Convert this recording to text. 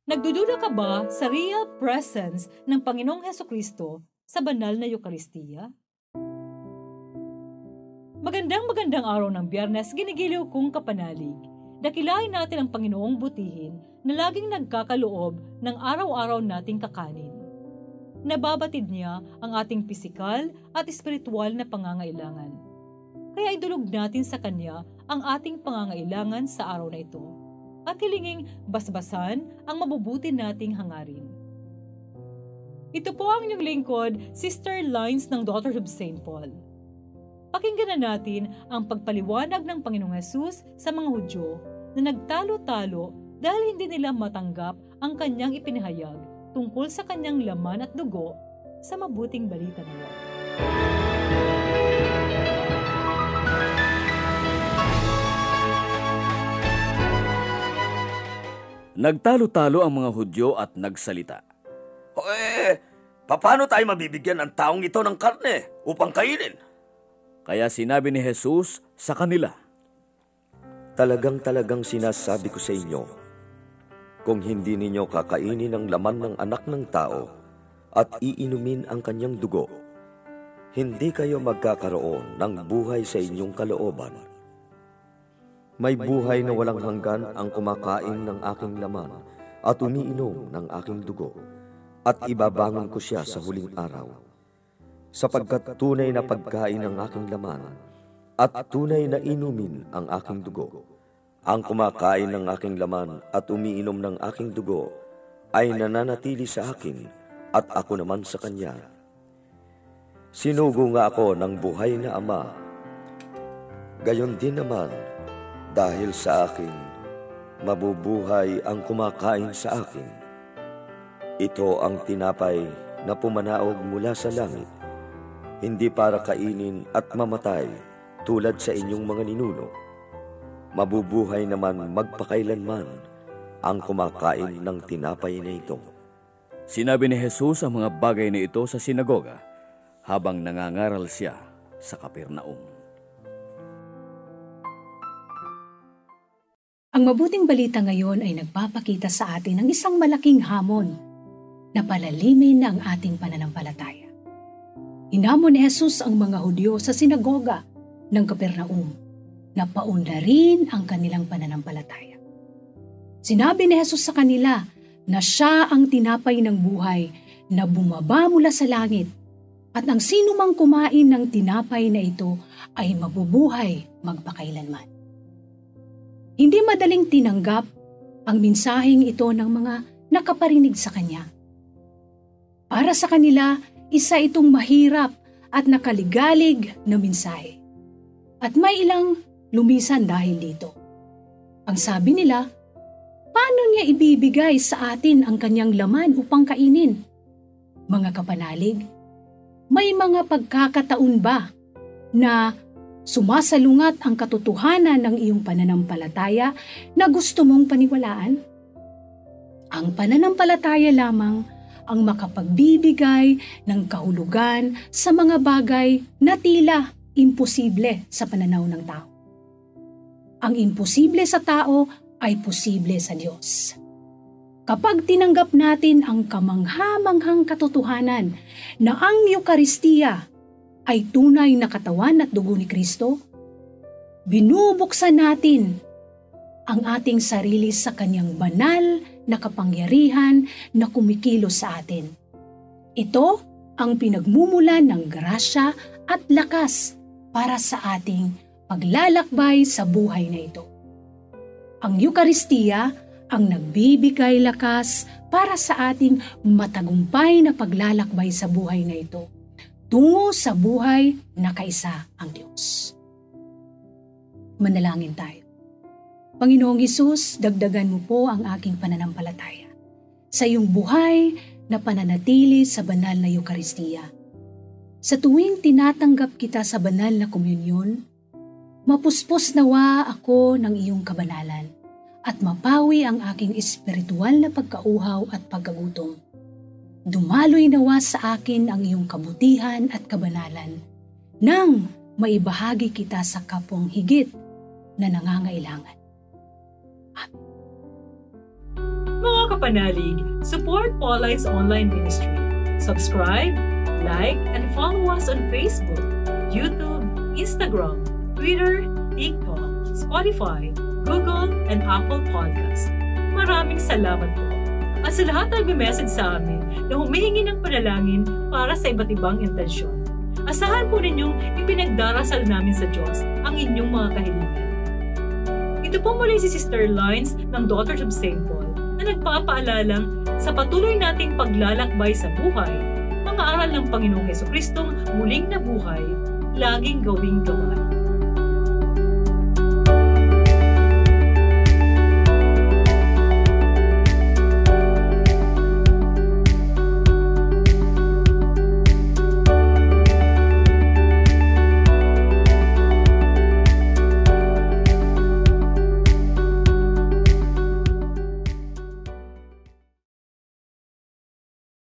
Nagdududa ka ba sa real presence ng Panginoong Hesukristo sa banal na Eukaristiya? Magandang araw ng Biyernes, ginigiliw kong kapanalig. Dakilain natin ang Panginoong butihin na laging nagkakaloob ng araw-araw nating kakanin. Nababatid niya ang ating pisikal at espiritual na pangangailangan. Kaya idulog natin sa Kanya ang ating pangangailangan sa araw na ito at hilinging basbasan ang mabubuti nating hangarin. Ito po ang inyong lingkod, Sister Lines ng Daughters of St. Paul. Pakinggan na natin ang pagpaliwanag ng Panginoong Hesus sa mga Hudyo na nagtalo-talo dahil hindi nila matanggap ang kanyang ipinahayag tungkol sa kanyang laman at dugo sa mabuting balita nila. Nagtalo-talo ang mga Hudyo at nagsalita. Paano tayo mabibigyan ang taong ito ng karne upang kainin? Kaya sinabi ni Jesus sa kanila, Talagang sinasabi ko sa inyo, kung hindi ninyo kakainin ang laman ng anak ng tao at iinumin ang kanyang dugo, hindi kayo magkakaroon ng buhay sa inyong kalooban. May buhay na walang hanggan ang kumakain ng aking laman at umiinom ng aking dugo, at ibabangon ko siya sa huling araw. Sapagkat tunay na pagkain ng aking laman at tunay na inumin ang aking dugo. Ang kumakain ng aking laman at umiinom ng aking dugo ay nananatili sa akin at ako naman sa kanya. Sinugo nga ako ng buhay na Ama. Gayon din naman, dahil sa akin, mabubuhay ang kumakain sa akin. Ito ang tinapay na pumanaog mula sa langit, hindi para kainin at mamatay tulad sa inyong mga ninuno. Mabubuhay naman magpakailanman ang kumakain ng tinapay na ito. Sinabi ni Jesus ang mga bagay na ito sa sinagoga habang nangangaral siya sa Kapernaum. Ang mabuting balita ngayon ay nagpapakita sa atin ng isang malaking hamon na palalimin ang ating pananampalataya. Hinamon ni Jesus ang mga Hudyo sa sinagoga ng Kapernaum na paunlarin ang kanilang pananampalataya. Sinabi ni Jesus sa kanila na siya ang tinapay ng buhay na bumaba mula sa langit, at ang sino mang kumain ng tinapay na ito ay mabubuhay magpakailanman. Hindi madaling tinanggap ang mensaheng ito ng mga nakaparinig sa kanya. Para sa kanila, isa itong mahirap at nakaligalig na mensahe. At may ilang lumisan dahil dito. Ang sabi nila, paano niya ibibigay sa atin ang kanyang laman upang kainin? Mga kapanalig, may mga pagkakataon ba na sumasalungat ang katotohanan ng iyong pananampalataya na gusto mong paniwalaan? Ang pananampalataya lamang ang makapagbibigay ng kahulugan sa mga bagay na tila imposible sa pananaw ng tao. Ang imposible sa tao ay posible sa Diyos. Kapag tinanggap natin ang kamangha-manghang katotohanan na ang Eukaristiya ay tunay na katawan at dugo ni Kristo, binubuksan natin ang ating sarili sa kanyang banal na kapangyarihan na kumikilos sa atin. Ito ang pinagmumulan ng grasya at lakas para sa ating paglalakbay sa buhay na ito. Ang Eukaristiya ang nagbibigay lakas para sa ating matagumpay na paglalakbay sa buhay na ito, tungo sa buhay na kaisa ang Diyos. Manalangin tayo. Panginoong Hesus, dagdagan mo po ang aking pananampalataya sa iyong buhay na pananatili sa banal na Eukaristiya. Sa tuwing tinatanggap kita sa banal na komunyon, mapuspos nawa ako ng iyong kabanalan at mapawi ang aking espiritual na pagkauhaw at pagkagutom. Dumaloy nawa sa akin ang iyong kabutihan at kabanalan nang maibahagi kita sa kapwang higit na nangangailangan. Amen. Mga kapanalig, support Pauline's online ministry. Subscribe, like, and follow us on Facebook, YouTube, Instagram, Twitter, TikTok, Spotify, Google, and Apple Podcast. Maraming salamat po. At sa lahat na nag-message sa amin na humihingi ng panalangin para sa iba't ibang intensyon. Asahan po ninyong ipinagdarasal namin sa Diyos ang inyong mga kahilingan. Ito po muli si Sister Lines ng Daughters of St. Paul na nagpapaalalang sa patuloy nating paglalakbay sa buhay, mga aral ng Panginoong Hesukristong muling nabuhay, laging gawing gawain.